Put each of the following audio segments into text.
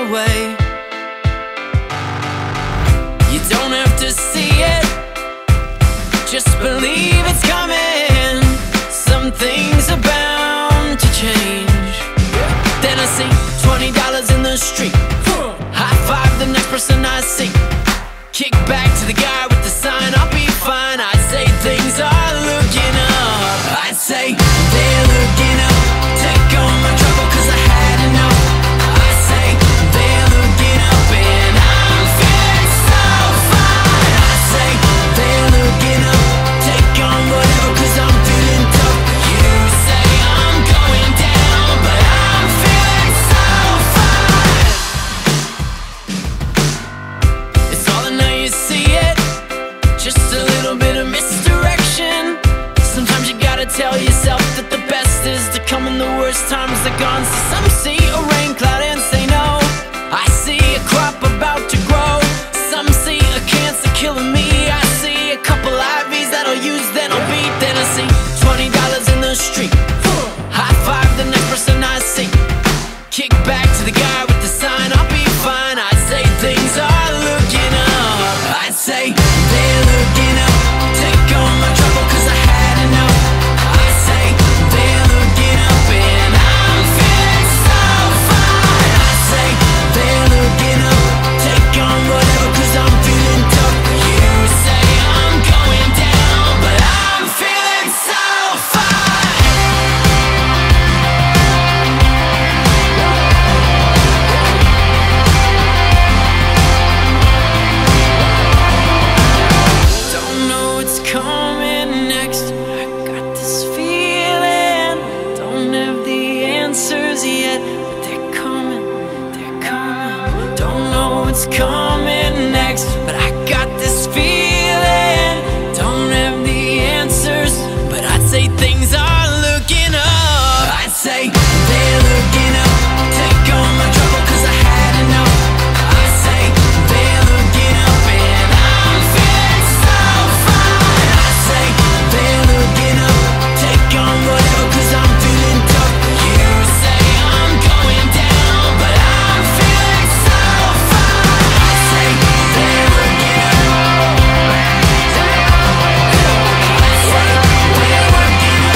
way. You don't have to see it, just believe it's coming. Some things are bound to change. Then I see $20 in the street, high five the next person I see, kick back to the guy with the sign, I'll be fine. I'd say things are looking up. I'd say they're looking up. Take all my trouble cause I had enough. I'd say they're looking up and I'm feeling so fine. I'd say they're looking up. Take on whatever cause I'm feeling tough. You say I'm going down but I'm feeling so fine. It's all in how you see it, just a little bit of misdirection. Sometimes you gotta tell yourself that the best is to come when the worst times are gone. So some see a rain cloud and say no. I see a crop about to grow. Some see a cancer killing me. I see a couple IVs that I'll use, then I'll beat. Then I see $20 in the street, high five the next person I see, kick back to the guy with the sign, I'll be fine. I'd say things are looking up. I'd say they're looking up. Take all my trouble cause I had enough. I'd say they're looking up and I'm feeling so fine. I'd say they're looking up. Take on whatever cause I'm feeling tough. You say I'm going down but I'm feeling so fine. Don't know what's coming next, I got this feeling. Don't have the answers yet, but they're coming, they're coming. Don't know what's coming next, but I got this feeling. Don't have the answers, but I'd say things are looking up. I'd say they're looking up. Take all my trouble cause I had enough. I'd say they're looking up and I'm feeling so fine. I'd say they're looking up. Take on whatever cause I'm feeling tough. You say I'm going down but I'm feeling so fine. I'd say they're looking up. I'd say they're looking up.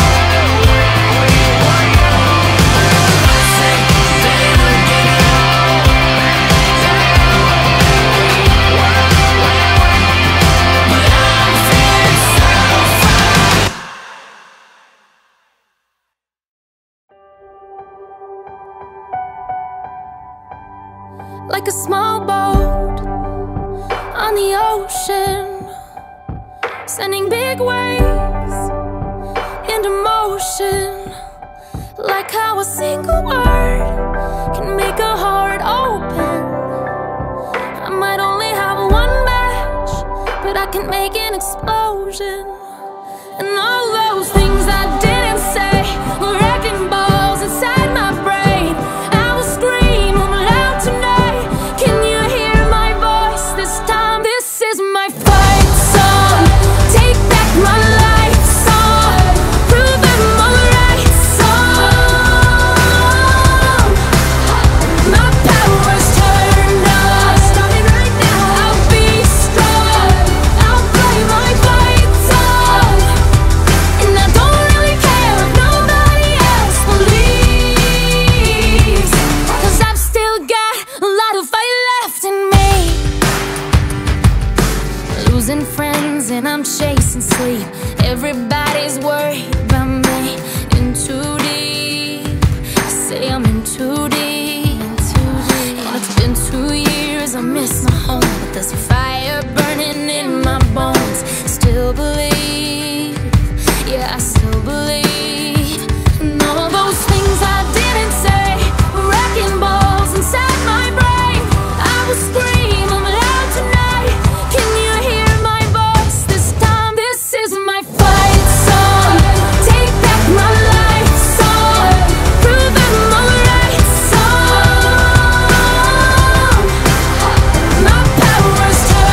Like a small boat on the ocean, sending big waves into motion. Like how a single word can make a heart open. I might only have one match, but I can make an explosion. And all those things I didn't say were wrecking balls inside my brain. I will scream loud tonight. Can you hear my voice this time? This is my fight song. Take back my life song. Prove I'm alright song. My power's turned on. Starting right now. I'll be strong. I'll play my fight song. And I don't really care if nobody else believes, cause I've still got a lot of fight left in me. Losing friends and I'm chasing sleep. Everybody's worried about me. In too deep, say I'm in too deep. And it's been 2 years, I miss my home, but there's a fire burning in my bones. Still believe, yeah, I still believe. And all those things I didn't say were wrecking balls inside my brain. I will scream loud tonight. Can you hear my voice this time? This is my fight song. Take back my life song. Prove I'm alright song. My power's turned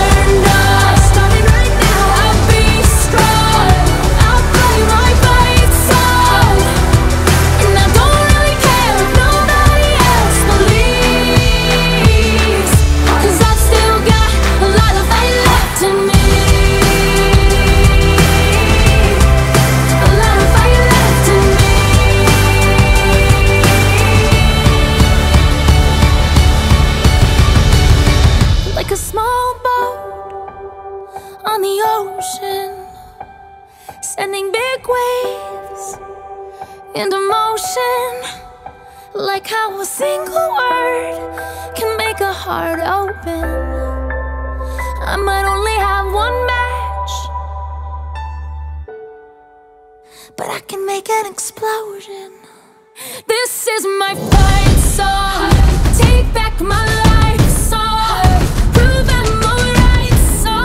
Like how a single word can make a heart open. I might only have one match, but I can make an explosion. This is my fight song. Take back my life song. Prove I'm alright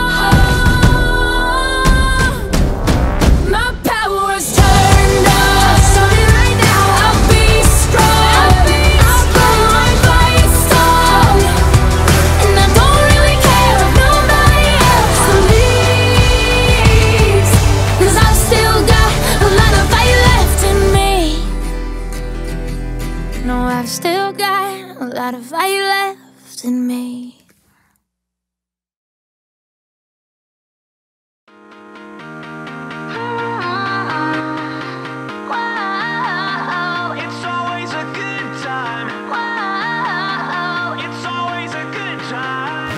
song. My power's turned on. So right now I'll be strong. I'll blow my fight song. And I don't really care if nobody else leaves, 'cause I've still got a lot of fight left in me. No, I've still got a lot of fight left in me. It's always a good time. It's always a good time.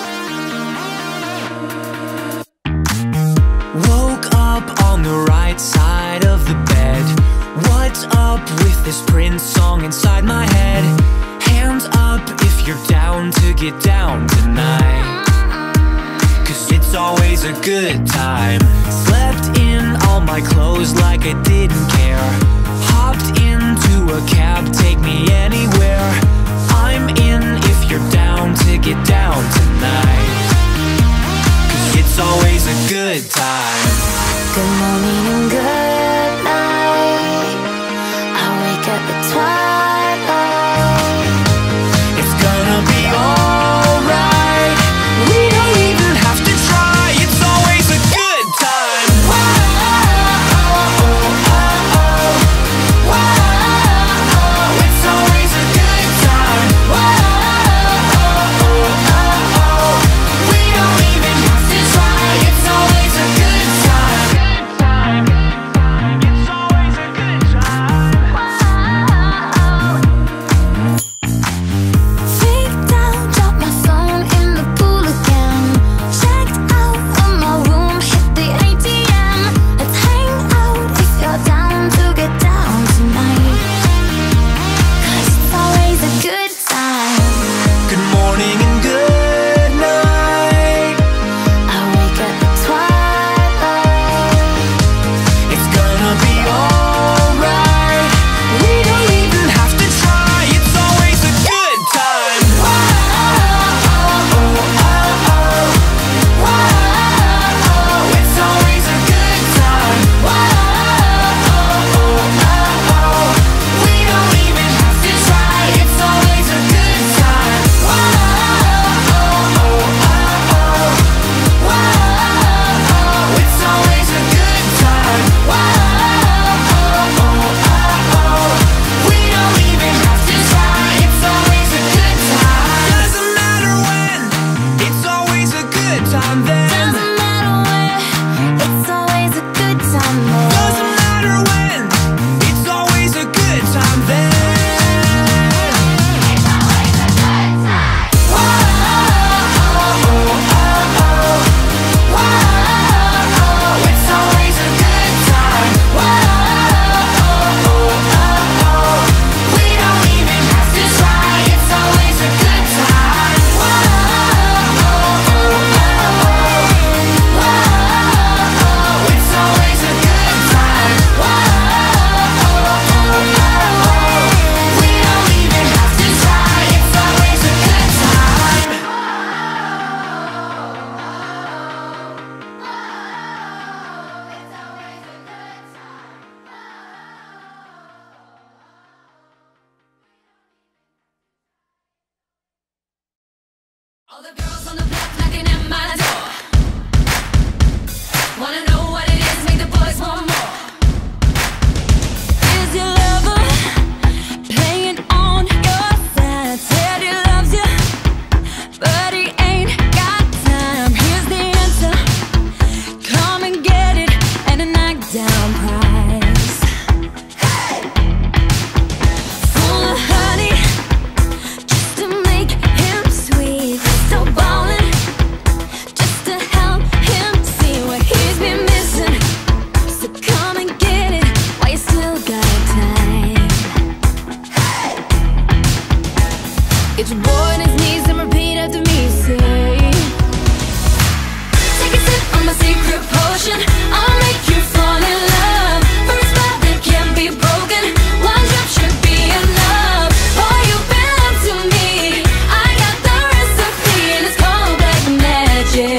Woke up on the right side of the bed. What's up with this Prince song inside my head? Hands up if you're down to get down tonight, 'cause it's always a good time. Slept in all my clothes like I didn't care. Hopped into a cab, take me anywhere. I'm in if you're down to get down tonight, 'cause it's always a good time. Good morning and good night. I wake up at twilight. It's gonna be alright. We don't even have to try. It's always a good time. It's always a good time. We don't even have to try. It's always a good time. It's always a good time. Freaked out, dropped my phone in the pool again. Checked out of my room, hit the ATM. Let's hang out if you're down to get down tonight, 'cause it's always a good time. Good morning and good night. I wake up at twilight. It's gonna be alright. We don't even have to try. It's always a good time. It's always a good time. We don't even have to try. It's always a good time. It's always a good time. We don't even have to try. It's always a good time. Doesn't matter when. It's always a good time then. Doesn't matter where, it's always a good time there. Doesn't matter when. It's always a good time then. It's always a good time. It's always a good time. We don't even have to try. It's always a good time. It's always a good time. We don't even have to try. It's always a good time. All the girls on the block knocking at my door. Wanna know what it is, make the boys want more. Is your lover playing on your side? Said he loves you, but he ain't got time. Here's the answer, come and get it at a knockdown price. Full of honey, just to make him sweet. Still ballin', Get your boy on his knees and repeat after me, say. Take a sip from my secret potion, I'll make you fall in love. For a spell that can't be broken, one drop should be enough. Boy, you belong to me, I got the recipe, and it's called black magic.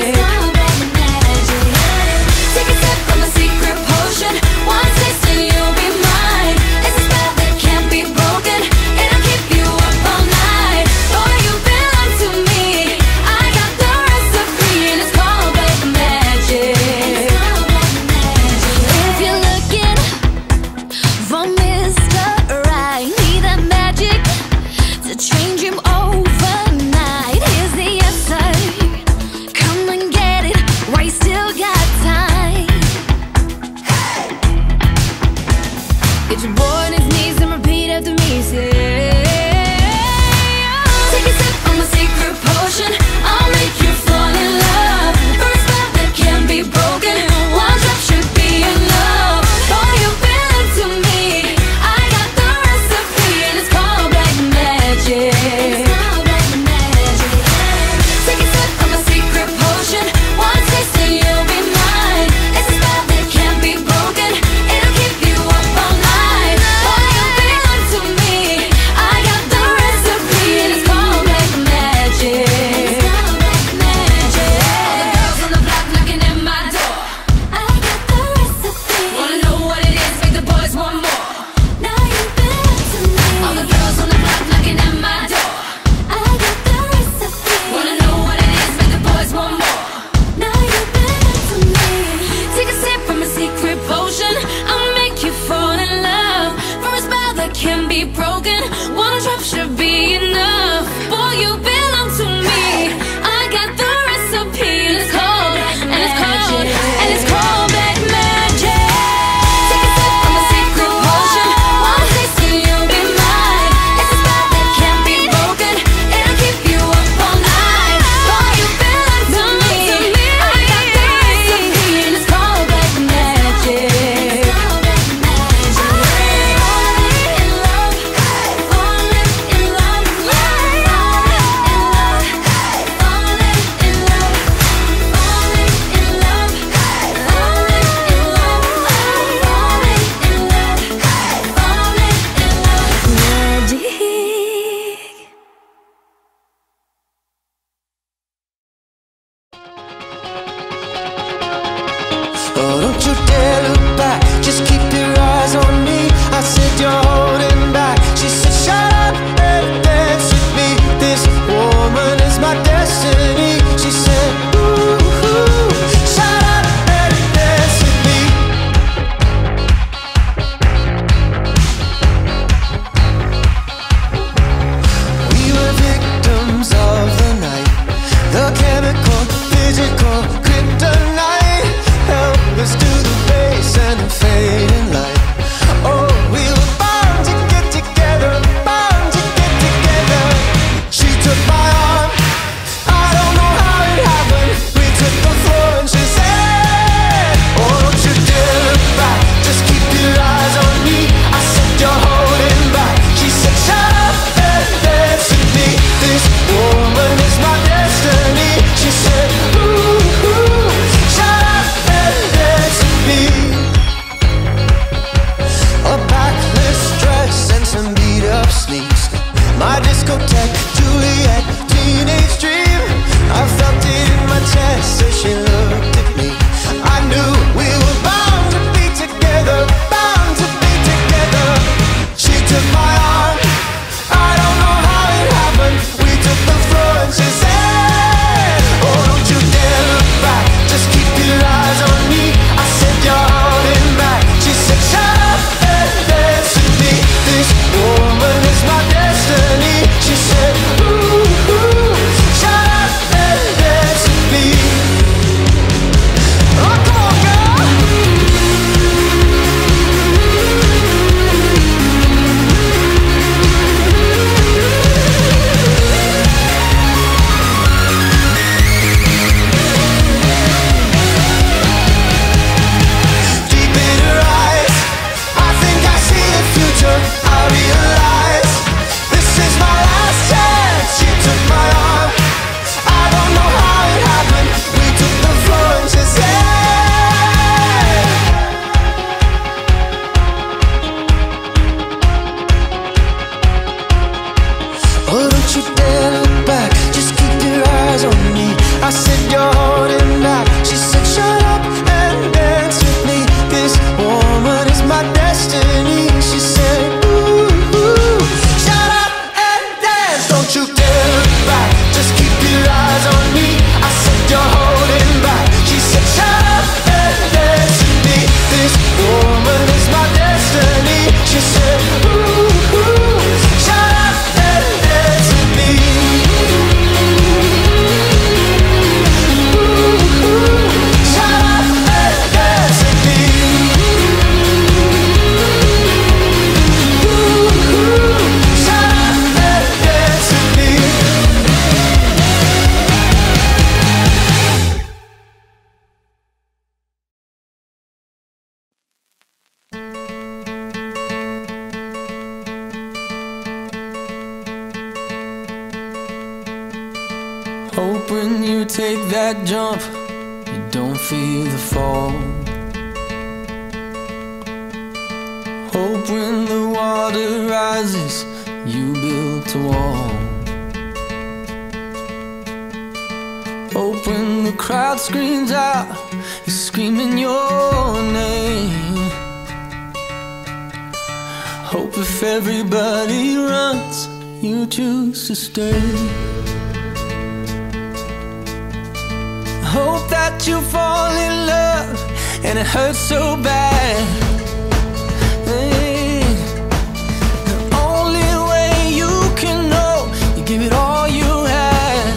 Take a sip from my secret potion, one taste and you'll be mine. It's a spell that can't be broken, it'll keep you up all night. Boy, you belong to me, I got the recipe, and it's called black magic. If you're looking for Mr. Right, need that magic to change him overnight. Here's the answer, come and get it while you still got time. Get your boy on his knees and repeat after me, say. Take a sip from my secret potion, I'll make you fall in love. For a spell that can't be broken, one drop should be enough. Boy, you belong to me, I got the recipe, and it's called black magic. Take a sip from my secret potion, one taste and you'll be mine. It's a spell that can't be broken, it'll keep you up all night. Boy, you belong to me, I got the recipe, and it's called black magic. All the girls on the block knocking at my door, I got the recipe. Wanna know what it is, make the boys want more. Now you belong to me. All the girls on the block knocking at my door, I got the recipe. Wanna know what it is, make the boys want more. Now you belong to me. Take a sip from a secret potion, I'll make you fall in love. For a spell that can be broken, one drop should be enough. Boy, you belong to me, I got the recipe, and it's called black magic. Take a sip from a secret potion, one taste and you'll be mine. It's a spell that can't be broken, it'll keep you up all night. Boy, you belong to me, I got the recipe, and it's called black magic. Oh, don't you dare look back, just keep your eyes on me. I said you're holding back. She said shut up and dance with me. This woman is my destiny. She said ooh, ooh, shut up and dance with me. We were victims of the night, the chemical, physical kryptonite. Help us to the base and the fading light. Oh, we were bound to get together, bound to get together. She took my arm, I don't know how it happened. We took the floor and she said, oh, don't you dare look back, just keep your eyes on me. I said you're holding back. She said shut up and dance with me. This woman is my destiny. She said ooh, ooh, shut up and dance with me. A backless dress and some beat up sneaks, my discotheque, Juliet, teenage dream. I felt it in my chest as she looked at me. I knew we were bound to be together, bound to be together. She took my arm, I don't know how it happened. We took the floor and she said, oh, don't you dare look back, just keep your eyes on me. I said you're holding back. She said shut up and dance with me. This woman is my destiny. She said ooh, ooh, Hope when you take that jump, you don't feel the fall. Hope when the water rises, you built a wall. Hope when the crowd screams out, you're screaming your name. Hope if everybody runs, you choose to stay. Hope that you fall in love and it hurts so bad. Hey, the only way you can know, you give it all you had.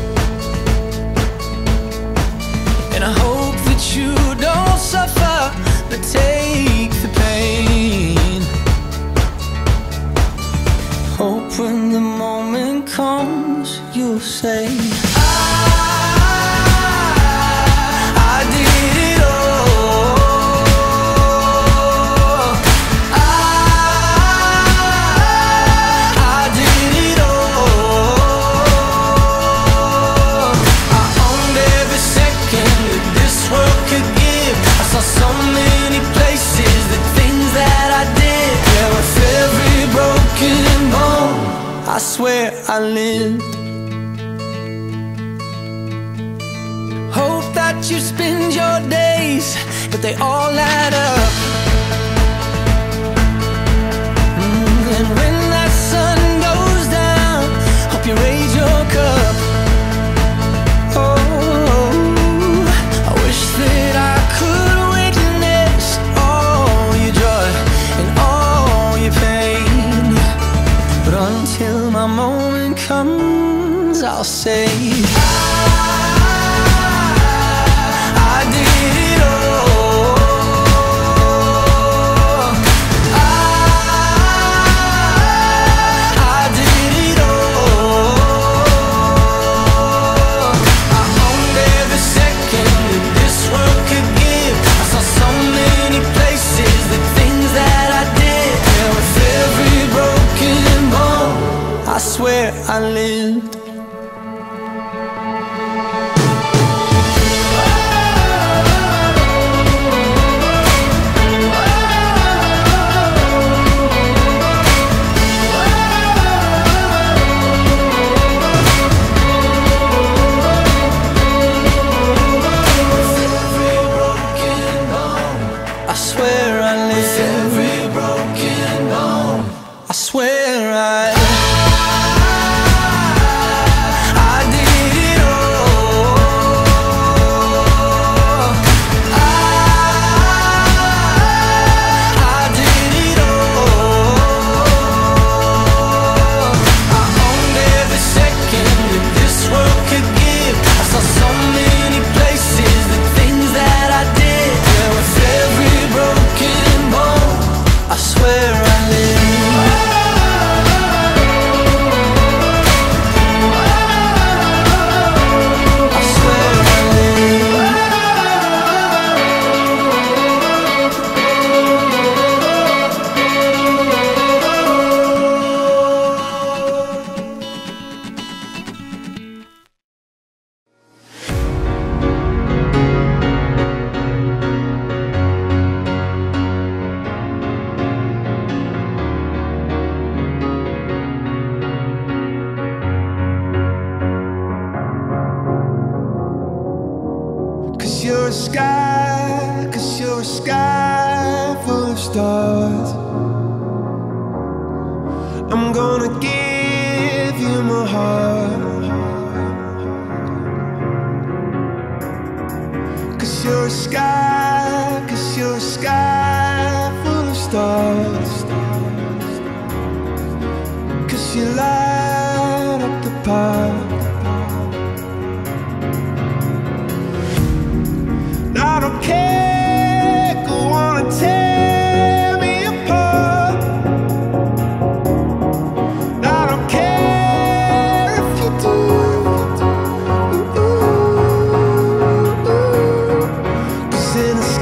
And I hope that you don't suffer, but take the pain. Hope when the moment comes, you'll say, I swear I lived. Hope that you spend your days, but they all add up. And when that sun goes down, hope you raise your cup. Oh, I wish that I could witness all your joy and all your pain. But until my moment comes, I'll say, I did it all. I did it all. I owned every second that this world could give. I saw so many places, the things that I did. Yeah, with every broken bone, I swear I lived. I swear I lived. With every broken bone, I swear I did it all. I did it all. I owned every second that this world could give. I saw so many places, the things that I did. Yeah, with every broken bone, I swear I lived. I swear I lived. Cause you're a sky full of stars. I'm gonna give you my heart. Cause you're a sky full of stars. Cause you light up the park. I don't care, go on and tear me apart. I don't care if you do. Cause in the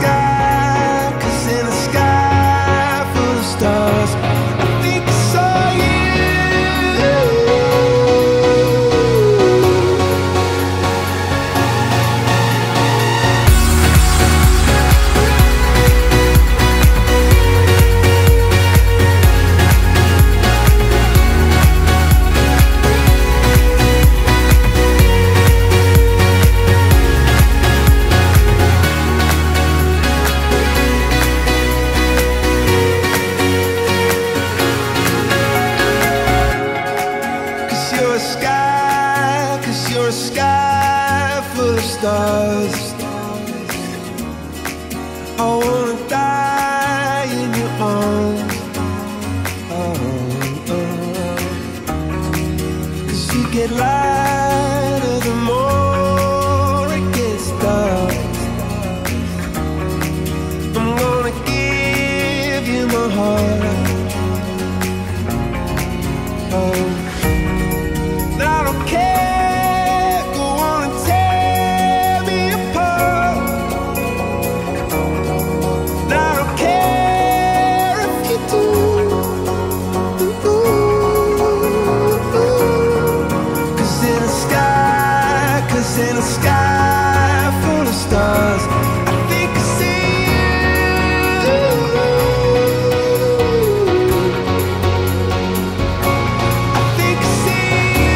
sky full of stars, I think I saw you. stars. I wanna die in your arms. Cause you get lighter the more it gets dark. I'm gonna give you my heart. I don't care, go on and tear me apart. I don't care if you do. Cause in a sky full of stars, I think I see you. I think I see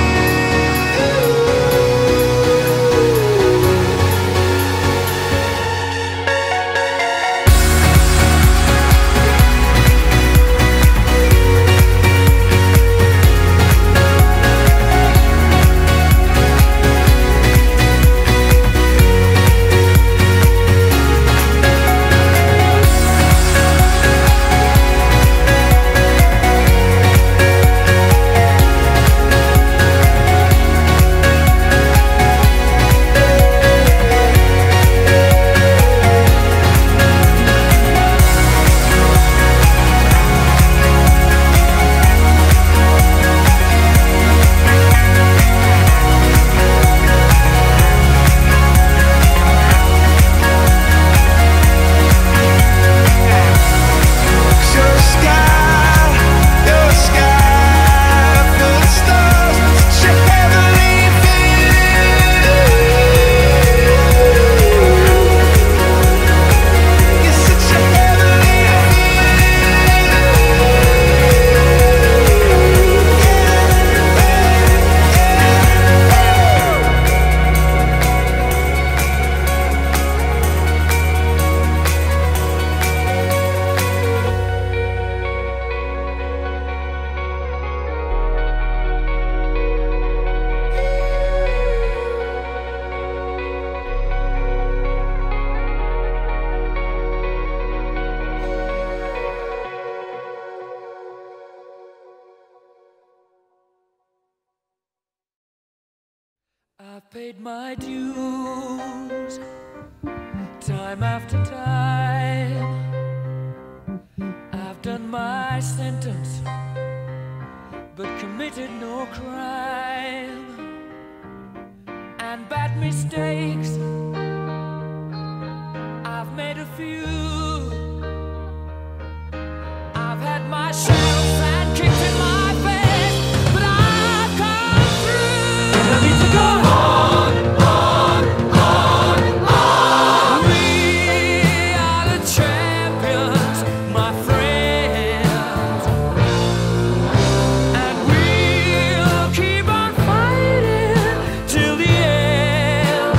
I've paid my dues, time after time. I've done my sentence, but committed no crime. And bad mistakes, I've made a few. I've had my shells and kicks in my face, but I've come through. I need to go on. We are the champions, my friends, and we'll keep on fighting till the end.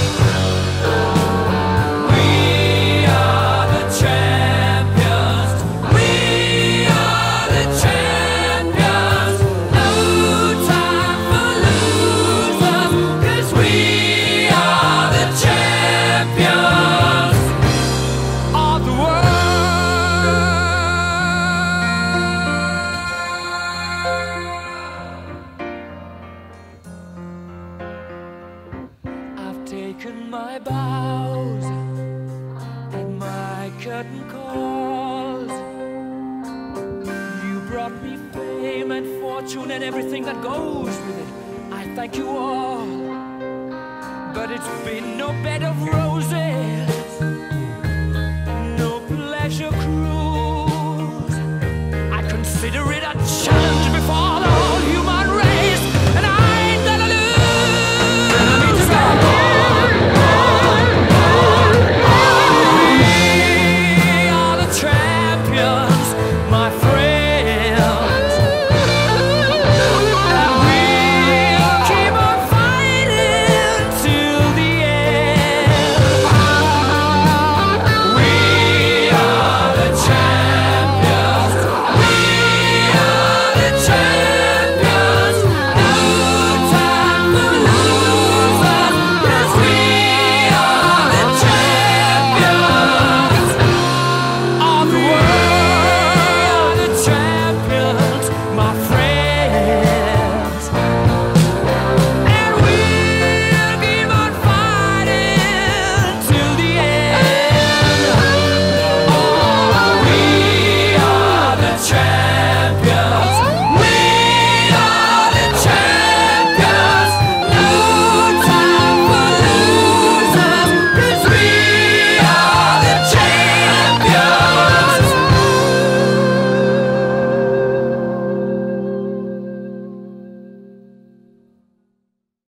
We are the champions. We are the champions. No time for losers, 'cause we are the champions of the world. I've taken my bows and my curtain calls. You brought me fame and fortune and everything that goes with it. I thank you all, but it's been no bed of roses, no pleasure cruise. I consider it a